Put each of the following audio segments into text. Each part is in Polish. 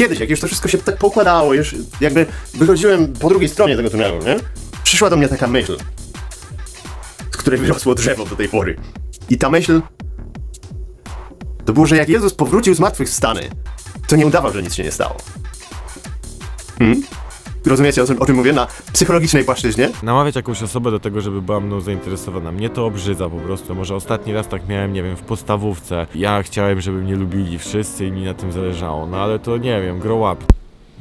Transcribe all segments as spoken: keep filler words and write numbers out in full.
kiedyś, jak już to wszystko się tak poukładało, już jakby wychodziłem po drugiej stronie tego tunelu, nie? Przyszła do mnie taka myśl, z której wyrosło drzewo do tej pory. I ta myśl to było, że jak Jezus powrócił z martwych stany, to nie udawał, że nic się nie stało. Hmm? Rozumiecie, o czym, o czym mówię? Na psychologicznej płaszczyźnie? Namawiać jakąś osobę do tego, żeby była mną zainteresowana. Mnie to obrzydza po prostu. Może ostatni raz tak miałem, nie wiem, w podstawówce. Ja chciałem, żeby mnie lubili wszyscy i mi na tym zależało. No ale to nie wiem, grow up.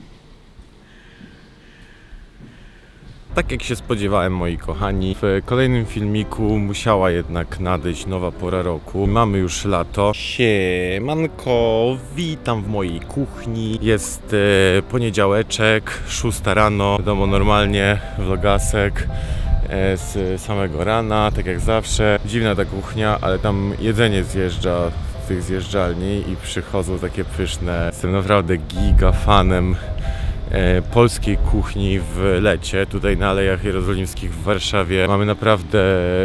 Tak jak się spodziewałem, moi kochani, w kolejnym filmiku musiała jednak nadejść nowa pora roku. Mamy już lato. Siemanko, witam w mojej kuchni. Jest e, poniedziałeczek, szósta rano. Wiadomo, normalnie vlogasek e, z samego rana, tak jak zawsze. Dziwna ta kuchnia, ale tam jedzenie zjeżdża z tych zjeżdżalni i przychodzą takie pyszne. Jestem naprawdę giga fanem E, polskiej kuchni w lecie. Tutaj na Alejach Jerozolimskich w Warszawie mamy naprawdę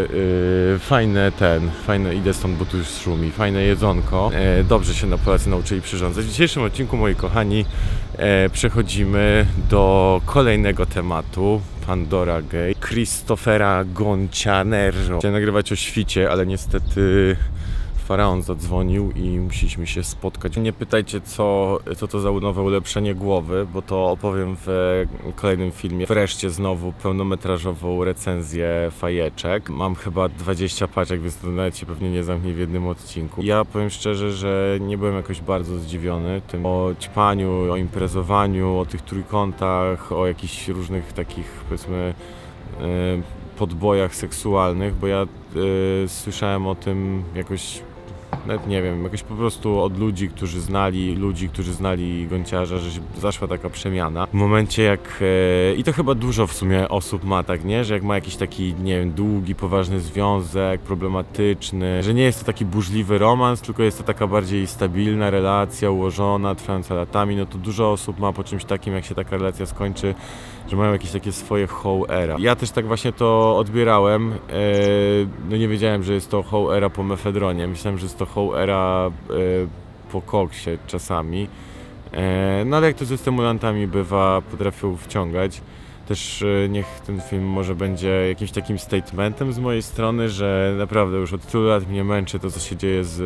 e, fajne ten, fajne, idę stąd, bo tu już szumi, fajne jedzonko. E, dobrze się na Polacy nauczyli przyrządzać. W dzisiejszym odcinku, moi kochani, e, przechodzimy do kolejnego tematu. Pandora Gate, Christophera Goncianero. Chciałem nagrywać o świcie, ale niestety Faraon zadzwonił i musieliśmy się spotkać. Nie pytajcie, co, co to za nowe ulepszenie głowy, bo to opowiem w kolejnym filmie. Wreszcie znowu pełnometrażową recenzję fajeczek. Mam chyba dwadzieścia paczek, więc to nawet się pewnie nie zamknie w jednym odcinku. Ja powiem szczerze, że nie byłem jakoś bardzo zdziwiony tym o ćpaniu, o imprezowaniu, o tych trójkątach, o jakichś różnych takich, powiedzmy, yy, podbojach seksualnych, bo ja yy, słyszałem o tym jakoś, nawet nie wiem, jakoś po prostu od ludzi, którzy znali, ludzi, którzy znali Gonciarza, że się zaszła taka przemiana. W momencie jak, e, i to chyba dużo w sumie osób ma tak, nie? Że jak ma jakiś taki, nie wiem, długi, poważny związek, problematyczny, że nie jest to taki burzliwy romans, tylko jest to taka bardziej stabilna relacja, ułożona, trwająca latami, no to dużo osób ma po czymś takim, jak się taka relacja skończy, że mają jakieś takie swoje whole era. Ja też tak właśnie to odbierałem, e, no nie wiedziałem, że jest to whole era po mefedronie, myślałem, że jest to whole era e, po koksie czasami, e, no ale jak to ze stymulantami bywa, potrafią wciągać. Też e, niech ten film może będzie jakimś takim statementem z mojej strony, że naprawdę już od tylu lat mnie męczy to, co się dzieje z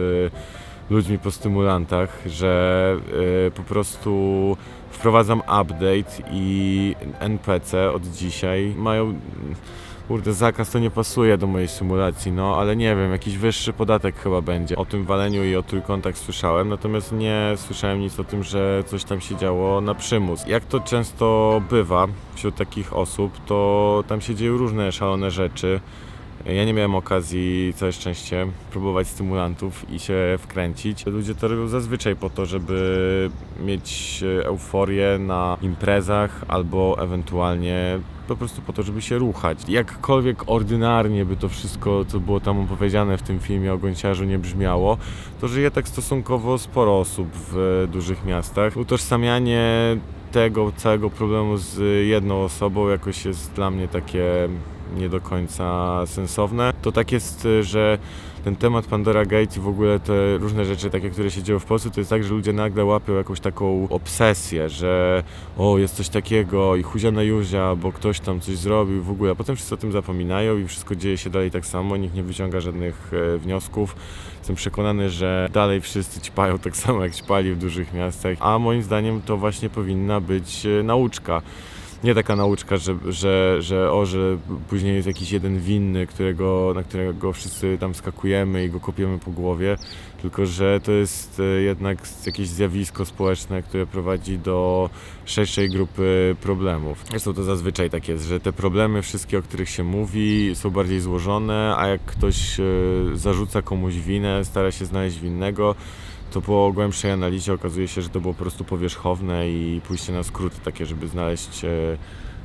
e, ludźmi po stymulantach, że e, po prostu wprowadzam update i N P C od dzisiaj mają, kurde, zakaz to nie pasuje do mojej symulacji, no ale nie wiem, jakiś wyższy podatek chyba będzie. O tym waleniu i o trójkątach słyszałem, natomiast nie słyszałem nic o tym, że coś tam się działo na przymus. Jak to często bywa wśród takich osób, to tam się dzieją różne szalone rzeczy. Ja nie miałem okazji, całe szczęście, próbować stymulantów i się wkręcić. Ludzie to robią zazwyczaj po to, żeby mieć euforię na imprezach albo ewentualnie po prostu po to, żeby się ruchać. Jakkolwiek ordynarnie by to wszystko, co było tam opowiedziane w tym filmie o Gonciarzu, nie brzmiało, to żyje tak stosunkowo sporo osób w dużych miastach. Utożsamianie tego całego problemu z jedną osobą jakoś jest dla mnie takie nie do końca sensowne. To tak jest, że ten temat Pandora Gate i w ogóle te różne rzeczy takie, które się dzieją w Polsce, to jest tak, że ludzie nagle łapią jakąś taką obsesję, że o, jest coś takiego i chuzia na Juzia, bo ktoś tam coś zrobił w ogóle, a potem wszyscy o tym zapominają i wszystko dzieje się dalej tak samo, nikt nie wyciąga żadnych e, wniosków. Jestem przekonany, że dalej wszyscy ćpają tak samo jak ćpali w dużych miastach, a moim zdaniem to właśnie powinna być e, nauczka. Nie taka nauczka, że, że, że o, że później jest jakiś jeden winny, którego, na którego wszyscy tam skakujemy i go kopiemy po głowie, tylko że to jest jednak jakieś zjawisko społeczne, które prowadzi do szerszej grupy problemów. Zresztą to zazwyczaj tak jest, że te problemy wszystkie, o których się mówi, są bardziej złożone, a jak ktoś zarzuca komuś winę, stara się znaleźć winnego, to po głębszej analizie okazuje się, że to było po prostu powierzchowne i pójście na skróty takie, żeby znaleźć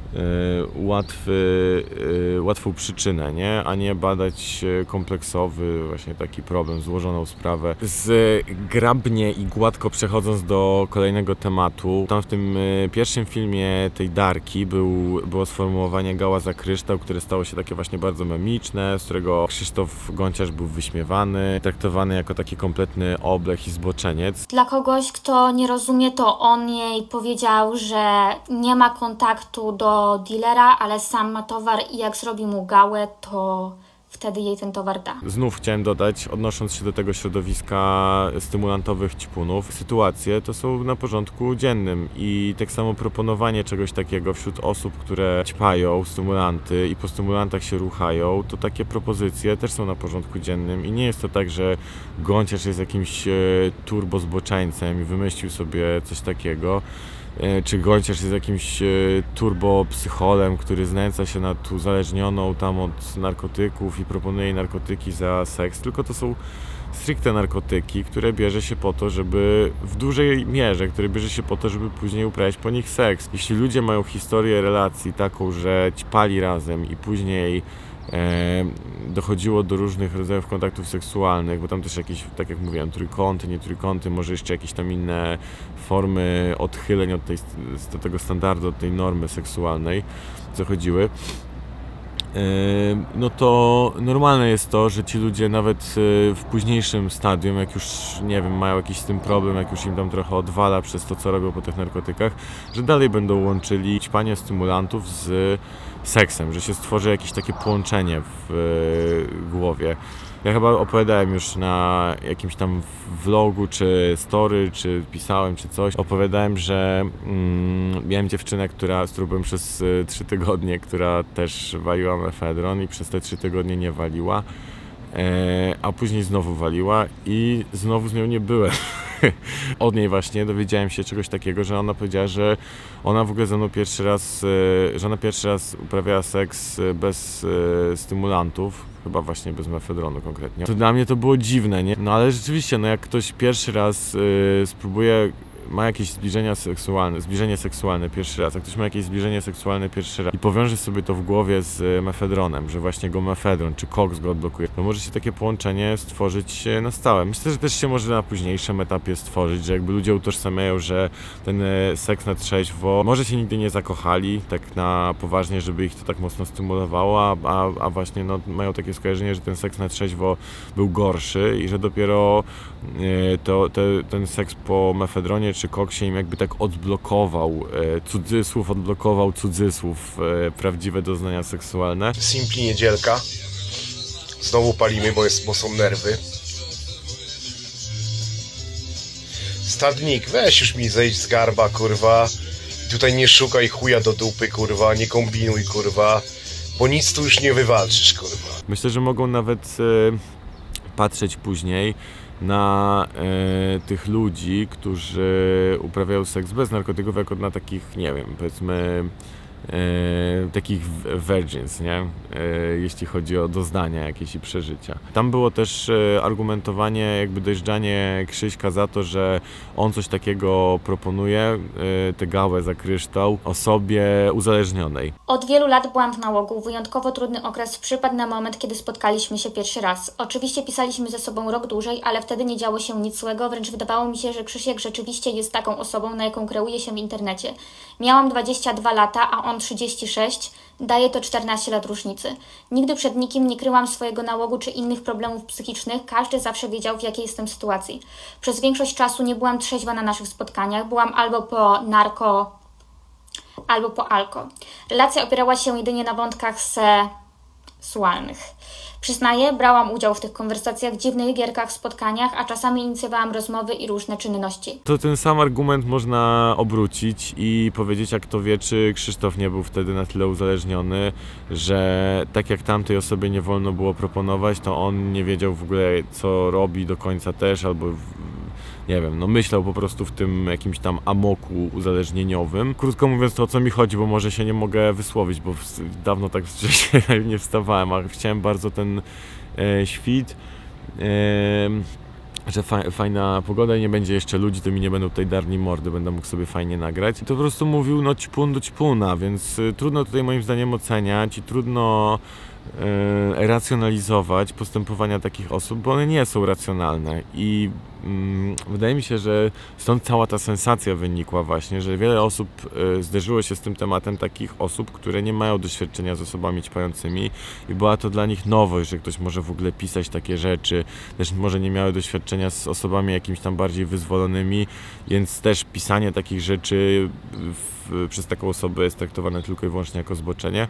łatwy, łatwą przyczynę, nie? A nie badać kompleksowy właśnie taki problem, złożoną sprawę. Zgrabnie i gładko przechodząc do kolejnego tematu, tam w tym pierwszym filmie tej Darki był, było sformułowanie gała za kryształ, które stało się takie właśnie bardzo memiczne, z którego Krzysztof Gonciarz był wyśmiewany, traktowany jako taki kompletny oblech i zboczeniec. Dla kogoś, kto nie rozumie, to on jej powiedział, że nie ma kontaktu do dealera, ale sam ma towar i jak zrobi mu gałę, to wtedy jej ten towar da. Znów chciałem dodać, odnosząc się do tego środowiska stymulantowych ćpunów, sytuacje to są na porządku dziennym i tak samo proponowanie czegoś takiego wśród osób, które ćpają stymulanty i po stymulantach się ruchają, to takie propozycje też są na porządku dziennym i nie jest to tak, że Gonciarz jest jakimś turbo zboczeńcem i wymyślił sobie coś takiego. Czy Gonciarz jest jakimś turbopsycholem, który znęca się nad uzależnioną tam od narkotyków i proponuje jej narkotyki za seks, tylko to są stricte narkotyki, które bierze się po to, żeby w dużej mierze, które bierze się po to, żeby później uprawiać po nich seks. Jeśli ludzie mają historię relacji taką, że ćpali razem i później E, dochodziło do różnych rodzajów kontaktów seksualnych, bo tam też jakieś, tak jak mówiłem, trójkąty, nie trójkąty, może jeszcze jakieś tam inne formy odchyleń od, tej, od tego standardu, od tej normy seksualnej zachodziły. No to normalne jest to, że ci ludzie nawet w późniejszym stadium, jak już, nie wiem, mają jakiś z tym problem, jak już im tam trochę odwala przez to, co robią po tych narkotykach, że dalej będą łączyli ćpanie stymulantów z seksem, że się stworzy jakieś takie połączenie w głowie. Ja chyba opowiadałem już na jakimś tam vlogu, czy story, czy pisałem, czy coś. Opowiadałem, że mm, miałem dziewczynę, która, z którą byłem przez y, trzy tygodnie, która też waliła mefedron i przez te trzy tygodnie nie waliła, e, a później znowu waliła i znowu z nią nie byłem. Od niej właśnie dowiedziałem się czegoś takiego, że ona powiedziała, że ona w ogóle ze mną pierwszy raz, że ona pierwszy raz uprawiała seks bez stymulantów, chyba właśnie bez mefedronu konkretnie. To dla mnie to było dziwne, nie? No ale rzeczywiście, no jak ktoś pierwszy raz spróbuje, ma jakieś zbliżenia seksualne, zbliżenie seksualne pierwszy raz, jak ktoś ma jakieś zbliżenie seksualne pierwszy raz i powiąże sobie to w głowie z mefedronem, że właśnie go mefedron czy koks go odblokuje, to może się takie połączenie stworzyć na stałe. Myślę, że też się może na późniejszym etapie stworzyć, że jakby ludzie utożsamiają, że ten seks na trzeźwo, może się nigdy nie zakochali tak na poważnie, żeby ich to tak mocno stymulowało, a, a, a właśnie no, mają takie skojarzenie, że ten seks na trzeźwo był gorszy i że dopiero e, to, te, ten seks po mefedronie czy koksie im jakby tak odblokował, e, cudzysłów, odblokował cudzysłów e, prawdziwe doznania seksualne. Simpli niedzielka. Znowu palimy, bo, jest, bo są nerwy. Stadnik, weź już mi zejść z garba, kurwa. Tutaj nie szukaj chuja do dupy, kurwa. Nie kombinuj, kurwa. Bo nic tu już nie wywalczysz, kurwa. Myślę, że mogą nawet e, patrzeć później na e, tych ludzi, którzy uprawiają seks bez narkotyków, jako na takich, nie wiem, powiedzmy e, takich virgins, nie? E, jeśli chodzi o doznania jakieś i przeżycia. Tam było też e, argumentowanie, jakby dojeżdżanie Krzyśka za to, że on coś takiego proponuje, e, tę gałę za kryształ, osobie uzależnionej. Od wielu lat byłam w nałogu. Wyjątkowo trudny okres przypadł na moment, kiedy spotkaliśmy się pierwszy raz. Oczywiście pisaliśmy ze sobą rok dłużej, ale wtedy nie działo się nic złego, wręcz wydawało mi się, że Krzysiek rzeczywiście jest taką osobą, na jaką kreuje się w internecie. Miałam dwadzieścia dwa lata, a on trzydzieści sześć. Daje to czternaście lat różnicy. Nigdy przed nikim nie kryłam swojego nałogu czy innych problemów psychicznych, każdy zawsze wiedział, w jakiej jestem sytuacji. Przez większość czasu nie byłam trzeźwa na naszych spotkaniach, byłam albo po narko, albo po alko. Relacja opierała się jedynie na wątkach seksualnych. Przyznaję, brałam udział w tych konwersacjach, dziwnych gierkach, spotkaniach, a czasami inicjowałam rozmowy i różne czynności. To ten sam argument można obrócić i powiedzieć, jak to wie, czy Krzysztof nie był wtedy na tyle uzależniony, że tak jak tamtej osobie nie wolno było proponować, to on nie wiedział w ogóle, co robi do końca też, albo nie wiem, no myślał po prostu w tym jakimś tam amoku uzależnieniowym. Krótko mówiąc, to o co mi chodzi, bo może się nie mogę wysłowić, bo dawno tak wcześniej nie wstawałem, a chciałem bardzo ten e, świt e, że fa fajna pogoda i nie będzie jeszcze ludzi, to mi nie będą tutaj darli mordy, będę mógł sobie fajnie nagrać. I to po prostu mówił no ćpun do ćpuna, więc y, trudno tutaj moim zdaniem oceniać i trudno y, racjonalizować postępowania takich osób, bo one nie są racjonalne i y, wydaje mi się, że stąd cała ta sensacja wynikła właśnie, że wiele osób y, zderzyło się z tym tematem, takich osób, które nie mają doświadczenia z osobami ćpającymi i była to dla nich nowość, że ktoś może w ogóle pisać takie rzeczy, też może nie miały doświadczenia z osobami jakimiś tam bardziej wyzwolonymi, więc też pisanie takich rzeczy w, przez taką osobę jest traktowane tylko i wyłącznie jako zboczenie.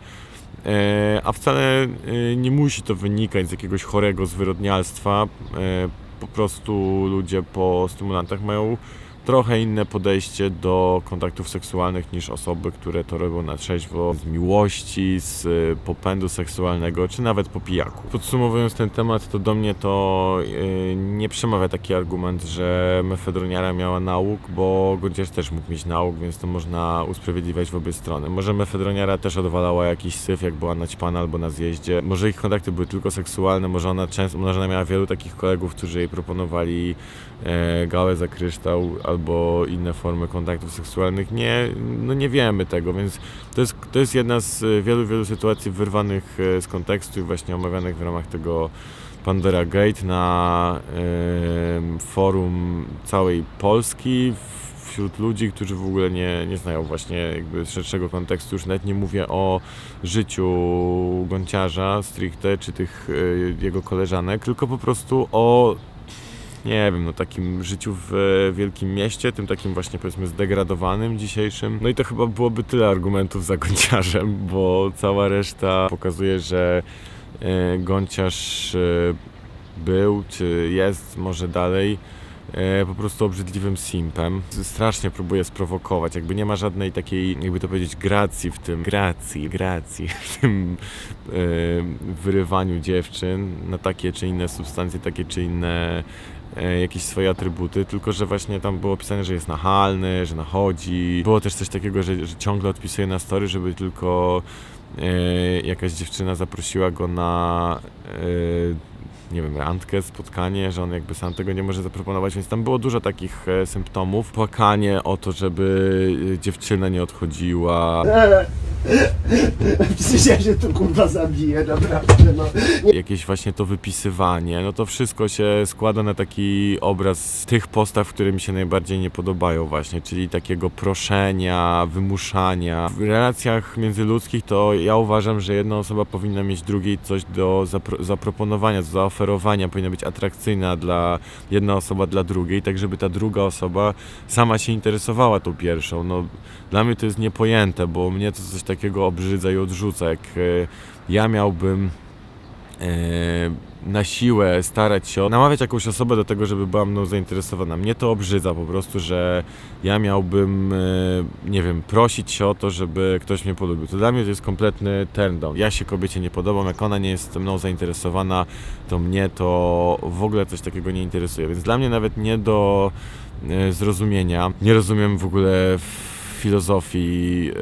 E, a wcale e, nie musi to wynikać z jakiegoś chorego zwyrodnialstwa. E, po prostu ludzie po stymulantach mają trochę inne podejście do kontaktów seksualnych niż osoby, które to robią na trzeźwo, z miłości, z popędu seksualnego, czy nawet po pijaku. Podsumowując ten temat, to do mnie to yy, nie przemawia taki argument, że mefedroniara miała nauk, bo Gonciarz też mógł mieć nauk, więc to można usprawiedliwiać w obie strony. Może mefedroniara też odwalała jakiś syf, jak była naćpana albo na zjeździe. Może ich kontakty były tylko seksualne, może ona często, może ona miała wielu takich kolegów, którzy jej proponowali e, gałę za kryształ, albo inne formy kontaktów seksualnych. Nie, no nie wiemy tego, więc to jest, to jest jedna z wielu, wielu sytuacji wyrwanych z kontekstu i właśnie omawianych w ramach tego Pandora Gate na y, forum całej Polski, wśród ludzi, którzy w ogóle nie, nie znają właśnie jakby szerszego kontekstu. Już nawet nie mówię o życiu Gonciarza stricte, czy tych y, jego koleżanek, tylko po prostu o nie wiem, no takim życiu w wielkim mieście, tym takim właśnie powiedzmy zdegradowanym dzisiejszym. No i to chyba byłoby tyle argumentów za Gonciarzem, bo cała reszta pokazuje, że e, Gonciarz e, był, czy jest, może dalej, e, po prostu obrzydliwym simpem. Strasznie próbuje sprowokować, jakby nie ma żadnej takiej, jakby to powiedzieć, gracji w tym, gracji, gracji w tym e, wyrywaniu dziewczyn na takie czy inne substancje, takie czy inne jakieś swoje atrybuty, tylko że właśnie tam było pisane, że jest nachalny, że nachodzi. Było też coś takiego, że, że ciągle odpisuje na story, żeby tylko e, jakaś dziewczyna zaprosiła go na e, nie wiem, randkę, spotkanie, że on jakby sam tego nie może zaproponować, więc tam było dużo takich e, symptomów. Płakanie o to, żeby dziewczyna nie odchodziła. Przecież ja się tu kurwa zabiję, naprawdę, no. Jakieś właśnie to wypisywanie, no to wszystko się składa na taki obraz tych postaw, które mi się najbardziej nie podobają właśnie, czyli takiego proszenia, wymuszania. W relacjach międzyludzkich to ja uważam, że jedna osoba powinna mieć drugiej coś do zapro zaproponowania, do zaoferowania, powinna być atrakcyjna dla jedna osoba dla drugiej, tak żeby ta druga osoba sama się interesowała tą pierwszą. No, dla mnie to jest niepojęte, bo mnie to coś takiego obrzydza i odrzuca, jak e, ja miałbym e, na siłę starać się namawiać jakąś osobę do tego, żeby była mną zainteresowana. Mnie to obrzydza po prostu, że ja miałbym, e, nie wiem, prosić się o to, żeby ktoś mnie polubił. To dla mnie to jest kompletny turn down. Ja się kobiecie nie podobam, jak ona nie jest mną zainteresowana, to mnie to w ogóle coś takiego nie interesuje. Więc dla mnie nawet nie do e, zrozumienia. Nie rozumiem w ogóle w filozofii yy,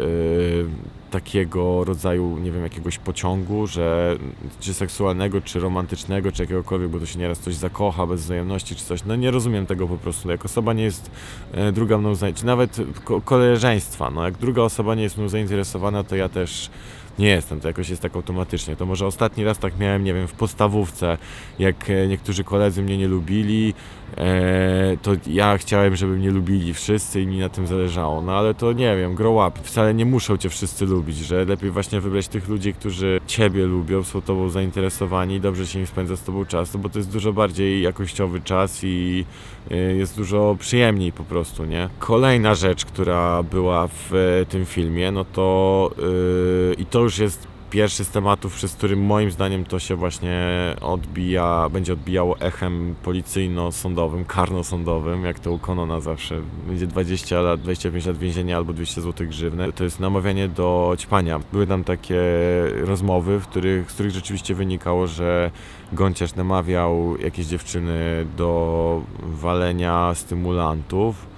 takiego rodzaju, nie wiem, jakiegoś pociągu, że czy seksualnego, czy romantycznego, czy jakiegokolwiek, bo to się nieraz coś zakocha bez wzajemności, czy coś. No nie rozumiem tego po prostu. Jak osoba nie jest yy, druga mną zainteresowana, czy nawet ko koleżeństwa, no jak druga osoba nie jest mną zainteresowana, to ja też nie jestem, to jakoś jest tak automatycznie. To może ostatni raz tak miałem, nie wiem, w podstawówce, jak niektórzy koledzy mnie nie lubili, e, to ja chciałem, żeby mnie lubili wszyscy i mi na tym zależało. No ale to nie wiem, grow up. Wcale nie muszą cię wszyscy lubić, że lepiej właśnie wybrać tych ludzi, którzy ciebie lubią, są tobą zainteresowani i dobrze się im spędza z tobą czas, bo to jest dużo bardziej jakościowy czas i e, jest dużo przyjemniej po prostu, nie? Kolejna rzecz, która była w e, tym filmie, no to e, i to już jest pierwszy z tematów, przez który moim zdaniem to się właśnie odbija, będzie odbijało echem policyjno-sądowym, karno-sądowym, jak to u Conona zawsze. Będzie dwadzieścia lat, dwadzieścia pięć lat więzienia albo dwieście złotych grzywny. To jest namawianie do ćpania. Były tam takie rozmowy, w których, z których rzeczywiście wynikało, że Gonciarz namawiał jakieś dziewczyny do walenia stymulantów.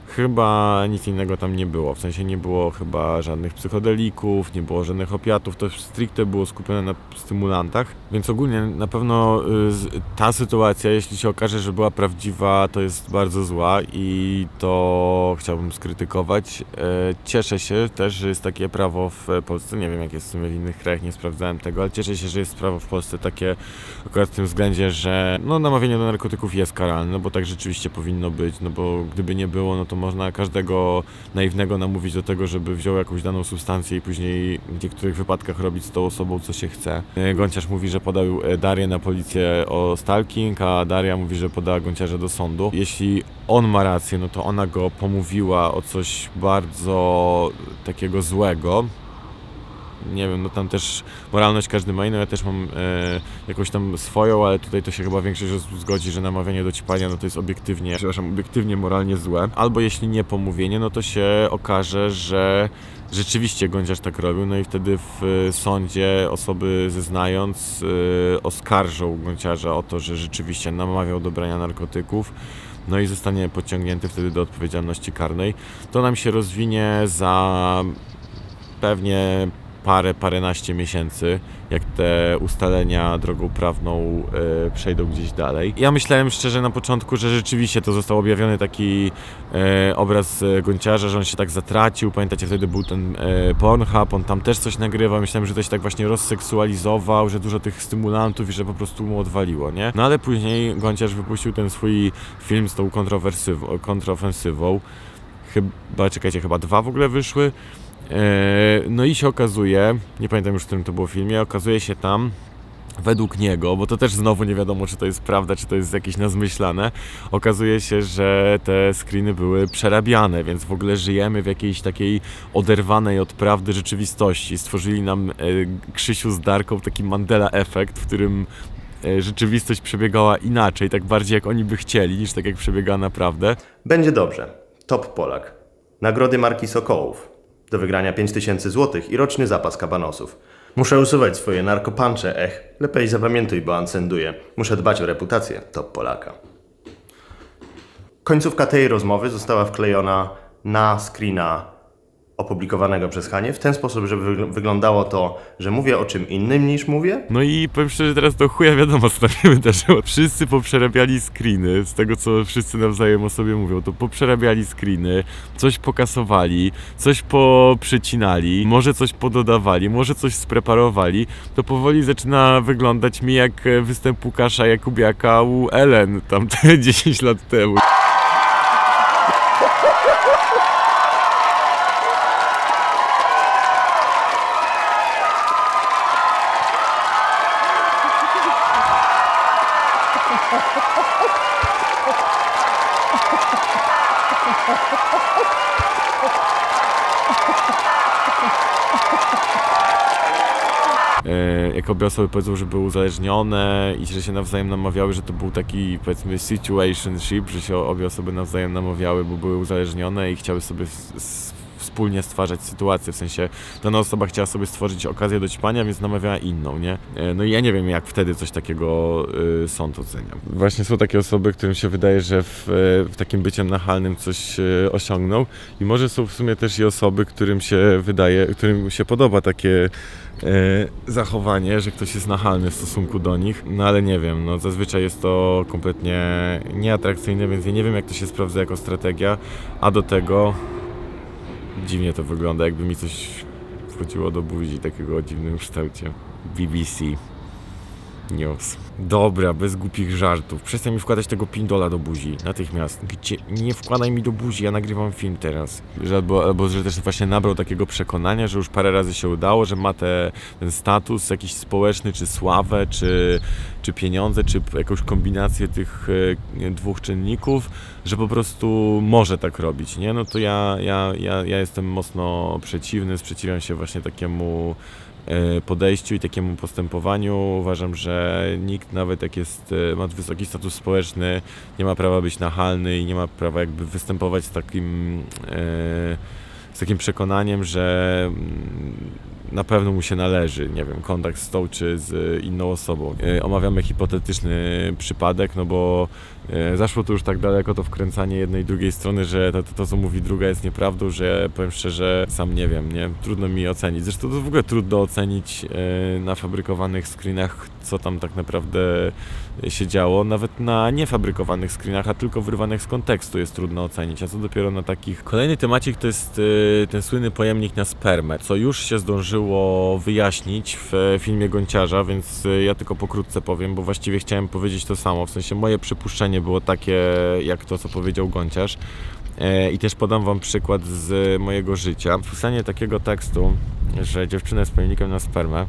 Chyba nic innego tam nie było, w sensie nie było chyba żadnych psychodelików, nie było żadnych opiatów, to stricte było skupione na stymulantach, więc ogólnie na pewno ta sytuacja, jeśli się okaże, że była prawdziwa, to jest bardzo zła i to chciałbym skrytykować. Cieszę się też, że jest takie prawo w Polsce, nie wiem jak jest w sumie w innych krajach, nie sprawdzałem tego, ale cieszę się, że jest prawo w Polsce takie akurat w tym względzie, że no, namawianie do narkotyków jest karalne, no bo tak rzeczywiście powinno być, no bo gdyby nie było, no to można każdego naiwnego namówić do tego, żeby wziął jakąś daną substancję i później w niektórych wypadkach robić z tą osobą co się chce. Gonciarz mówi, że podał Darię na policję o stalking, a Daria mówi, że podała Gonciarza do sądu. Jeśli on ma rację, no to ona go pomówiła o coś bardzo takiego złego. Nie wiem, no tam też moralność każdy ma inną, ja też mam e, jakąś tam swoją, ale tutaj to się chyba większość osób zgodzi, że namawianie do ćpania, no to jest obiektywnie, przepraszam, obiektywnie moralnie złe. Albo jeśli nie pomówienie, no to się okaże, że rzeczywiście Gonciarz tak robił, no i wtedy w sądzie osoby zeznając e, oskarżą Gonciarza o to, że rzeczywiście namawiał do brania narkotyków. No i zostanie pociągnięty wtedy do odpowiedzialności karnej. To nam się rozwinie za pewnie parę, paręnaście miesięcy, jak te ustalenia drogą prawną e, przejdą gdzieś dalej. Ja myślałem szczerze na początku, że rzeczywiście to został objawiony taki e, obraz Gonciarza, że on się tak zatracił. Pamiętacie, wtedy był ten e, Pornhub, on tam też coś nagrywał. Myślałem, że to się tak właśnie rozseksualizował, że dużo tych stymulantów i że po prostu mu odwaliło, nie? No ale później Gonciarz wypuścił ten swój film z tą kontrofensywą. Chyba, czekajcie, chyba dwa w ogóle wyszły. No i się okazuje, nie pamiętam już w którym to było filmie, okazuje się tam, według niego, bo to też znowu nie wiadomo, czy to jest prawda, czy to jest jakieś nazmyślane, okazuje się, że te screeny były przerabiane, więc w ogóle żyjemy w jakiejś takiej oderwanej od prawdy rzeczywistości. Stworzyli nam e, Krzysiu z Darką taki Mandela efekt, w którym e, rzeczywistość przebiegała inaczej, tak bardziej jak oni by chcieli, niż tak jak przebiegała naprawdę. Będzie dobrze. Top Polak. Nagrody marki Sokołów. Do wygrania pięć tysięcy złotych i roczny zapas kabanosów. Muszę usuwać swoje narkopancze, ech. Lepiej zapamiętuj, bo ancenduje. Muszę dbać o reputację Top Polaka. Końcówka tej rozmowy została wklejona na screena opublikowanego przez Hanię w ten sposób, żeby wyglądało to, że mówię o czym innym niż mówię. No i powiem szczerze, teraz to chuja wiadomo, co tam się wydarzyło. Wszyscy poprzerabiali screeny, z tego co wszyscy nawzajem o sobie mówią, to poprzerabiali screeny, coś pokasowali, coś poprzecinali, może coś pododawali, może coś spreparowali. To powoli zaczyna wyglądać mi jak występ Łukasza Jakubiaka u Ellen tam te dziesięć lat temu. Jak obie osoby powiedzą, że były uzależnione i że się nawzajem namawiały, że to był taki, powiedzmy, situationship, że się obie osoby nawzajem namawiały, bo były uzależnione i chciały sobie wspólnie stwarzać sytuację, w sensie dana osoba chciała sobie stworzyć okazję do ćpania, więc namawiała inną, nie? No i ja nie wiem, jak wtedy coś takiego y, sąd ocenia. Właśnie są takie osoby, którym się wydaje, że w, w takim byciem nachalnym coś y, osiągną i może są w sumie też i osoby, którym się wydaje, którym się podoba takie E, zachowanie, że ktoś jest nachalny w stosunku do nich, no ale nie wiem, no zazwyczaj jest to kompletnie nieatrakcyjne, więc ja nie wiem, jak to się sprawdza jako strategia, a do tego dziwnie to wygląda, jakby mi coś wchodziło do buzi, takiego o dziwnym kształcie. B B C News. Dobra, bez głupich żartów. Przestań mi wkładać tego pindola do buzi. Natychmiast. Gdzie? Nie wkładaj mi do buzi, ja nagrywam film teraz. Że, albo, albo że też właśnie nabrał takiego przekonania, że już parę razy się udało, że ma te, ten status jakiś społeczny, czy sławę, czy, czy pieniądze, czy jakąś kombinację tych e, dwóch czynników, że po prostu może tak robić, nie? No to ja, ja, ja, ja jestem mocno przeciwny, sprzeciwiam się właśnie takiemu podejściu i takiemu postępowaniu. Uważam, że nikt, nawet jak jest, ma wysoki status społeczny, nie ma prawa być nachalny i nie ma prawa jakby występować z takim, z takim przekonaniem, że na pewno mu się należy, nie wiem, kontakt z tą czy z inną osobą. Omawiamy hipotetyczny przypadek, no bo Zaszło to już tak daleko, to wkręcanie jednej i drugiej strony, że to, to, to co mówi druga jest nieprawdą, że powiem szczerze, sam nie wiem, nie? Trudno mi ocenić. Zresztą to w ogóle trudno ocenić na fabrykowanych screenach, co tam tak naprawdę się działo. Nawet na niefabrykowanych screenach, a tylko wyrwanych z kontekstu jest trudno ocenić, a co dopiero na takich. Kolejny temacik to jest ten słynny pojemnik na spermę, co już się zdążyło wyjaśnić w filmie Gonciarza, więc ja tylko pokrótce powiem, bo właściwie chciałem powiedzieć to samo, w sensie moje przypuszczenie było takie, jak to, co powiedział Gonciarz. I też podam wam przykład z mojego życia. Wpisanie takiego tekstu, że dziewczyna jest pojemnikiem na spermę.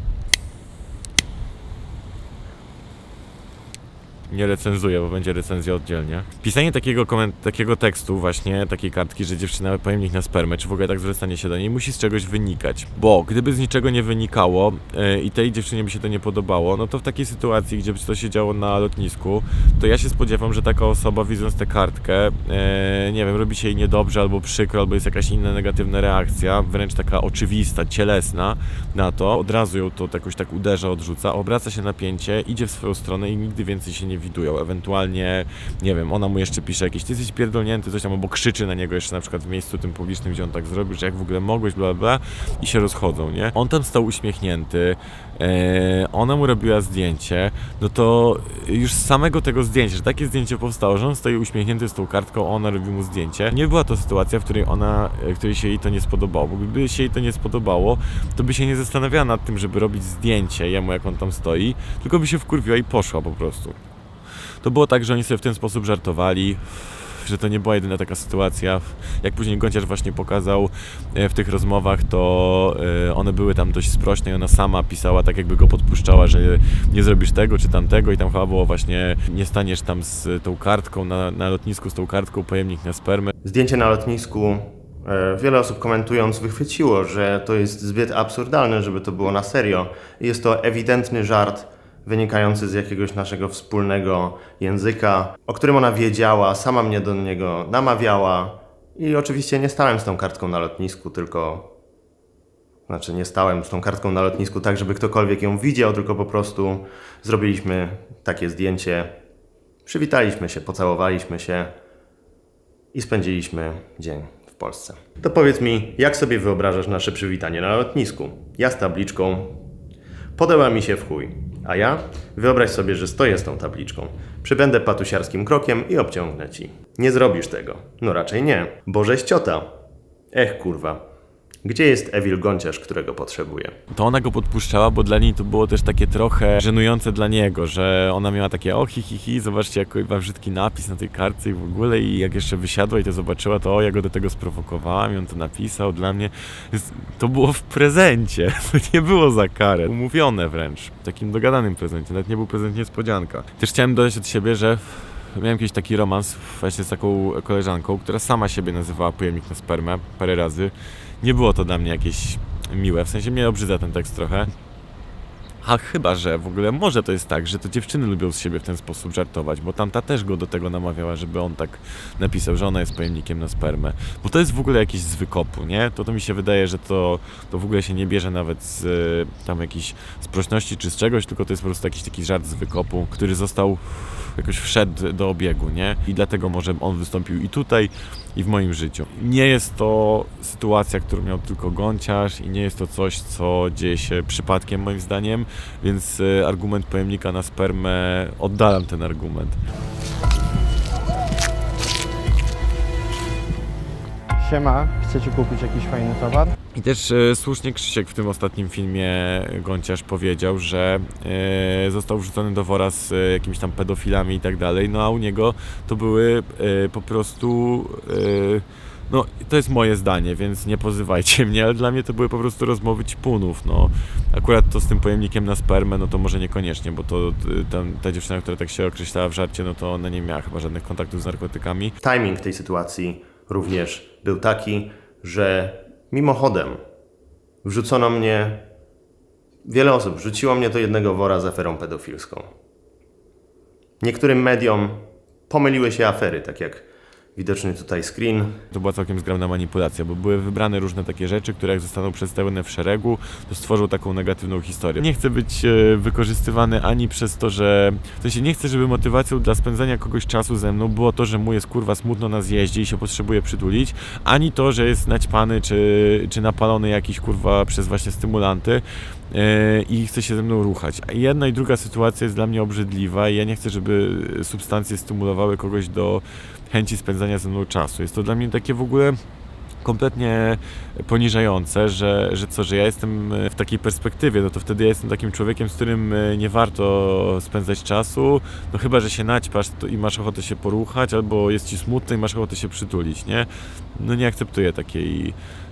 Nie recenzuję, bo będzie recenzja oddzielnie. Pisanie takiego, takiego tekstu właśnie, takiej kartki, że dziewczyna pojemnik na spermę, czy w ogóle tak zwracanie się do niej, musi z czegoś wynikać. Bo gdyby z niczego nie wynikało yy, i tej dziewczynie by się to nie podobało, no to w takiej sytuacji, gdzie by to się działo na lotnisku, to ja się spodziewam, że taka osoba, widząc tę kartkę, yy, nie wiem, robi się jej niedobrze, albo przykro, albo jest jakaś inna negatywna reakcja, wręcz taka oczywista, cielesna na to, od razu ją to jakoś tak uderza, odrzuca, obraca się napięcie, idzie w swoją stronę i nigdy więcej się nie widują. Ewentualnie, nie wiem, ona mu jeszcze pisze jakieś, ty jesteś pierdolnięty, coś tam, albo krzyczy na niego jeszcze na przykład w miejscu tym publicznym, gdzie on tak zrobił, że jak w ogóle mogłeś, bla bla, i się rozchodzą, nie? On tam stał uśmiechnięty, e, ona mu robiła zdjęcie, no to już z samego tego zdjęcia, że takie zdjęcie powstało, że on stoi uśmiechnięty z tą kartką, ona robi mu zdjęcie. Nie była to sytuacja, w której ona, której się jej to nie spodobało, bo gdyby się jej to nie spodobało, to by się nie zastanawiała nad tym, żeby robić zdjęcie jemu, jak on tam stoi, tylko by się wkurwiła i poszła po prostu. To było tak, że oni sobie w ten sposób żartowali, że to nie była jedyna taka sytuacja. Jak później Gonciarz właśnie pokazał w tych rozmowach, to one były tam dość sprośne i ona sama pisała, tak jakby go podpuszczała, że nie zrobisz tego czy tamtego i tam chyba było właśnie, nie staniesz tam z tą kartką na, na lotnisku, z tą kartką pojemnik na spermę. Zdjęcie na lotnisku, wiele osób komentując wychwyciło, że to jest zbyt absurdalne, żeby to było na serio. Jest to ewidentny żart wynikający z jakiegoś naszego wspólnego języka, o którym ona wiedziała, sama mnie do niego namawiała i oczywiście nie stałem z tą kartką na lotnisku, tylko... Znaczy nie stałem z tą kartką na lotnisku tak, żeby ktokolwiek ją widział, tylko po prostu zrobiliśmy takie zdjęcie, przywitaliśmy się, pocałowaliśmy się i spędziliśmy dzień w Polsce. To powiedz mi, jak sobie wyobrażasz nasze przywitanie na lotnisku? Ja z tabliczką, podoba mi się w chuj. A ja? Wyobraź sobie, że stoję z tą tabliczką. Przybędę patusiarskim krokiem i obciągnę ci. Nie zrobisz tego. No raczej nie. Bożeś ciota. Ech kurwa. Gdzie jest Evil Gonciarz, którego potrzebuje? To ona go podpuszczała, bo dla niej to było też takie trochę żenujące dla niego, że ona miała takie o hi hi hi, zobaczcie jak ma brzydki napis na tej kartce i w ogóle, i jak jeszcze wysiadła i to zobaczyła, to o, ja go do tego sprowokowałam i on to napisał dla mnie. Więc to było w prezencie, to nie było za karę, umówione wręcz, w takim dogadanym prezencie, nawet nie był prezent niespodzianka. Też chciałem dodać od siebie, że miałem kiedyś taki romans właśnie z taką koleżanką, która sama siebie nazywała pojemnik na spermę parę razy. Nie było to dla mnie jakieś miłe, w sensie mnie obrzydza ten tekst trochę. A chyba, że w ogóle może to jest tak, że to dziewczyny lubią z siebie w ten sposób żartować, bo tamta też go do tego namawiała, żeby on tak napisał, że ona jest pojemnikiem na spermę. Bo to jest w ogóle jakiś z wykopu, nie? To to mi się wydaje, że to, to w ogóle się nie bierze nawet z tam jakiejś sprośności czy z czegoś, tylko to jest po prostu jakiś taki żart z wykopu, który został jakoś wszedł do obiegu, nie? I dlatego może on wystąpił i tutaj, i w moim życiu. Nie jest to sytuacja, którą miał tylko Gonciarz i nie jest to coś, co dzieje się przypadkiem moim zdaniem, więc argument pojemnika na spermę, oddalam ten argument. Siema, chcecie kupić jakiś fajny towar? I też e, słusznie Krzysiek w tym ostatnim filmie Gonciarz powiedział, że e, został wrzucony do wora z e, jakimiś tam pedofilami i tak dalej, no a u niego to były e, po prostu... E, no, to jest moje zdanie, więc nie pozywajcie mnie, ale dla mnie to były po prostu rozmowy ćpunów, no. Akurat to z tym pojemnikiem na spermę, no to może niekoniecznie, bo to ta, ta dziewczyna, która tak się określała w żarcie, no to ona nie miała chyba żadnych kontaktów z narkotykami. Timing tej sytuacji również był taki, że mimochodem wrzucono mnie, wiele osób wrzuciło mnie do jednego wora z aferą pedofilską. Niektórym mediom pomyliły się afery, tak jak Widoczny tutaj screen. To była całkiem zgrabna manipulacja, bo były wybrane różne takie rzeczy, które jak zostaną przedstawione w szeregu, to stworzą taką negatywną historię. Nie chcę być e, wykorzystywany ani przez to, że... W sensie nie chcę, żeby motywacją dla spędzania kogoś czasu ze mną było to, że mu jest kurwa smutno na zjeździe i się potrzebuje przytulić, ani to, że jest naćpany czy, czy napalony jakiś kurwa przez właśnie stymulanty yy, i chce się ze mną ruchać. Jedna i druga sytuacja jest dla mnie obrzydliwa i ja nie chcę, żeby substancje stymulowały kogoś do chęci spędzania ze mną czasu. Jest to dla mnie takie w ogóle kompletnie poniżające, że, że co, że ja jestem w takiej perspektywie, no to wtedy ja jestem takim człowiekiem, z którym nie warto spędzać czasu, no chyba, że się naćpasz to i masz ochotę się poruchać, albo jest ci smutno i masz ochotę się przytulić, nie? No nie akceptuję takiej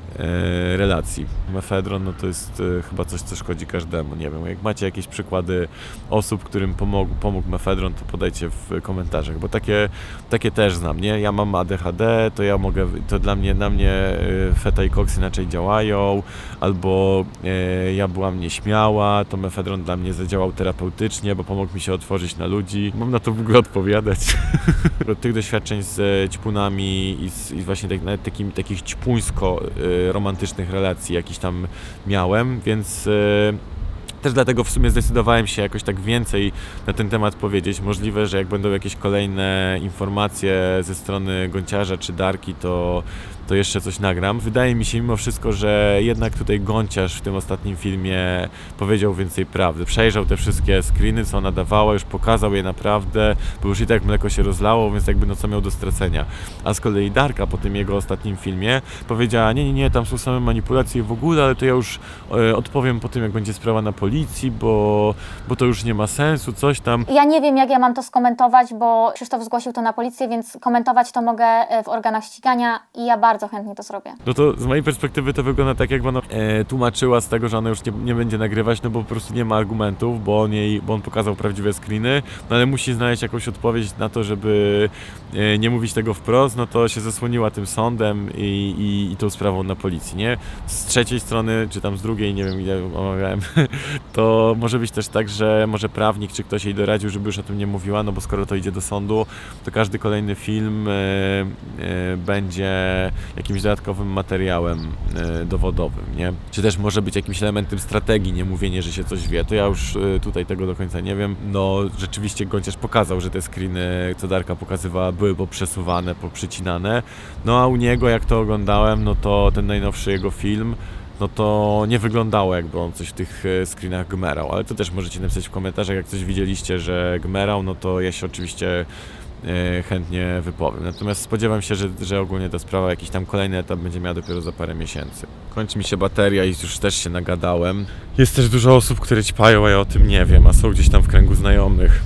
e, relacji. Mefedron, no to jest e, chyba coś, co szkodzi każdemu, nie wiem, jak macie jakieś przykłady osób, którym pomógł, pomógł mefedron, to podajcie w komentarzach, bo takie, takie też znam, nie? Ja mam A D H D, to ja mogę, to dla mnie, na mnie feta i koks inaczej działają, albo e, ja byłam nieśmiała, to mefedron dla mnie zadziałał terapeutycznie, bo pomógł mi się otworzyć na ludzi. Mam na to w ogóle odpowiadać. Od tych doświadczeń z ćpunami i, z, i właśnie tak, nawet takim, takich ćpuńsko-romantycznych relacji jakiś tam miałem, więc e, też dlatego w sumie zdecydowałem się jakoś tak więcej na ten temat powiedzieć. Możliwe, że jak będą jakieś kolejne informacje ze strony Gonciarza czy Darki, to, to jeszcze coś nagram. Wydaje mi się mimo wszystko, że jednak tutaj Gonciarz w tym ostatnim filmie powiedział więcej prawdy. Przejrzał te wszystkie screeny, co ona dawała, już pokazał je naprawdę, bo już i tak mleko się rozlało, więc jakby no co miał do stracenia. A z kolei Darka po tym jego ostatnim filmie powiedziała, nie, nie, nie, tam są same manipulacje w ogóle, ale to ja już e, odpowiem po tym, jak będzie sprawa na policji, bo, bo to już nie ma sensu, coś tam. Ja nie wiem, jak ja mam to skomentować, bo Krzysztof zgłosił to na policję, więc komentować to mogę w organach ścigania i ja bardzo chętnie to zrobię. No to z mojej perspektywy to wygląda tak, jakby ona e, tłumaczyła z tego, że ona już nie, nie będzie nagrywać, no bo po prostu nie ma argumentów, bo on, jej, bo on pokazał prawdziwe screeny, no ale musi znaleźć jakąś odpowiedź na to, żeby e, nie mówić tego wprost, no to się zasłoniła tym sądem i, i, i tą sprawą na policji, nie? Z trzeciej strony, czy tam z drugiej, nie wiem ile omawiałem, to może być też tak, że może prawnik czy ktoś jej doradził, żeby już o tym nie mówiła, no bo skoro to idzie do sądu, to każdy kolejny film e, e, będzie jakimś dodatkowym materiałem e, dowodowym, nie? Czy też może być jakimś elementem strategii, nie mówienie, że się coś wie, to ja już e, tutaj tego do końca nie wiem. No rzeczywiście Gonciarz pokazał, że te screeny, co Darka pokazywała, były poprzesuwane, poprzycinane, no a u niego, jak to oglądałem, no to ten najnowszy jego film, no to nie wyglądało, jakby on coś w tych screenach gmerał, ale to też możecie napisać w komentarzach, jak coś widzieliście, że gmerał, no to ja się oczywiście e, chętnie wypowiem. Natomiast spodziewam się, że, że ogólnie ta sprawa jakiś tam kolejny etap będzie miała dopiero za parę miesięcy. Kończy mi się bateria i już też się nagadałem. Jest też dużo osób, które ćpają, a ja o tym nie wiem, a są gdzieś tam w kręgu znajomych.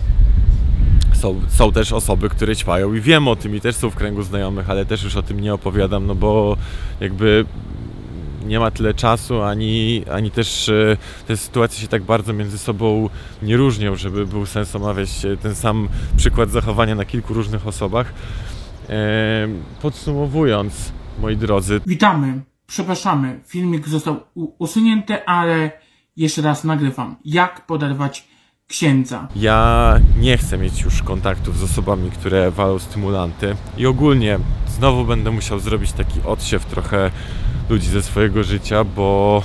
Są, są też osoby, które ćpają i wiem o tym i też są w kręgu znajomych, ale też już o tym nie opowiadam, no bo jakby nie ma tyle czasu, ani, ani też e, te sytuacje się tak bardzo między sobą nie różnią, żeby był sens omawiać ten sam przykład zachowania na kilku różnych osobach. E, podsumowując, moi drodzy... Witamy, przepraszamy, filmik został usunięty, ale jeszcze raz nagrywam. Jak poderwać księdza? Ja nie chcę mieć już kontaktów z osobami, które walą stymulanty i ogólnie znowu będę musiał zrobić taki odsiew trochę ludzi ze swojego życia, bo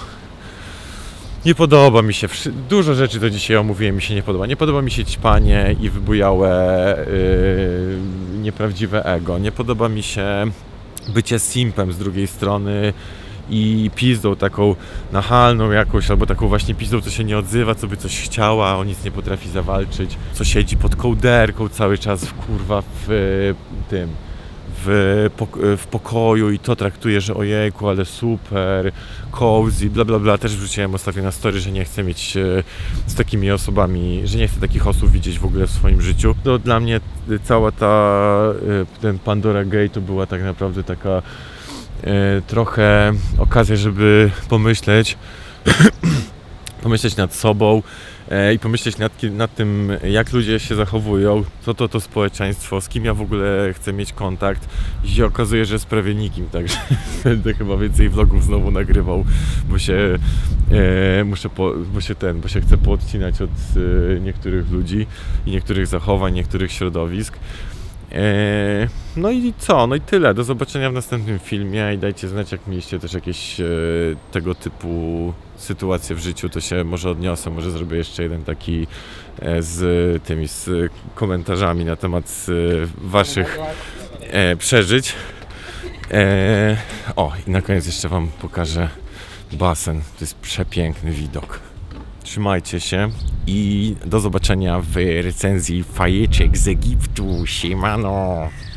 nie podoba mi się, dużo rzeczy do dzisiaj omówiłem, mi się nie podoba. Nie podoba mi się ćpanie i wybujałe yy, nieprawdziwe ego. Nie podoba mi się bycie simpem z drugiej strony i pizdą taką nachalną jakąś, albo taką właśnie pizdą, co się nie odzywa, co by coś chciała, a o nic nie potrafi zawalczyć, co siedzi pod kołderką cały czas w kurwa w tym W, pok- w pokoju i to traktuje, że ojejku, ale super, cozy, bla bla bla. Też wrzuciłem ostatnio na story, że nie chcę mieć e, z takimi osobami, że nie chcę takich osób widzieć w ogóle w swoim życiu. To dla mnie cała ta, e, ten Pandora Gate to była tak naprawdę taka e, trochę okazja, żeby pomyśleć, pomyśleć nad sobą, i pomyśleć nad, nad tym, jak ludzie się zachowują, co to to społeczeństwo, z kim ja w ogóle chcę mieć kontakt i się okazuje, że z prawie nikim, także będę chyba więcej vlogów znowu nagrywał, bo się e, muszę, po, bo się ten, bo się chcę poodcinać od e, niektórych ludzi i niektórych zachowań, niektórych środowisk. Eee, no i co? No i tyle. Do zobaczenia w następnym filmie i dajcie znać, jak mieliście też jakieś e, tego typu sytuacje w życiu, to się może odniosę, może zrobię jeszcze jeden taki e, z tymi z komentarzami na temat e, waszych e, przeżyć. E, o, i na koniec jeszcze wam pokażę basen. To jest przepiękny widok. Trzymajcie się i do zobaczenia w recenzji fajeczek z Egiptu. Siemano!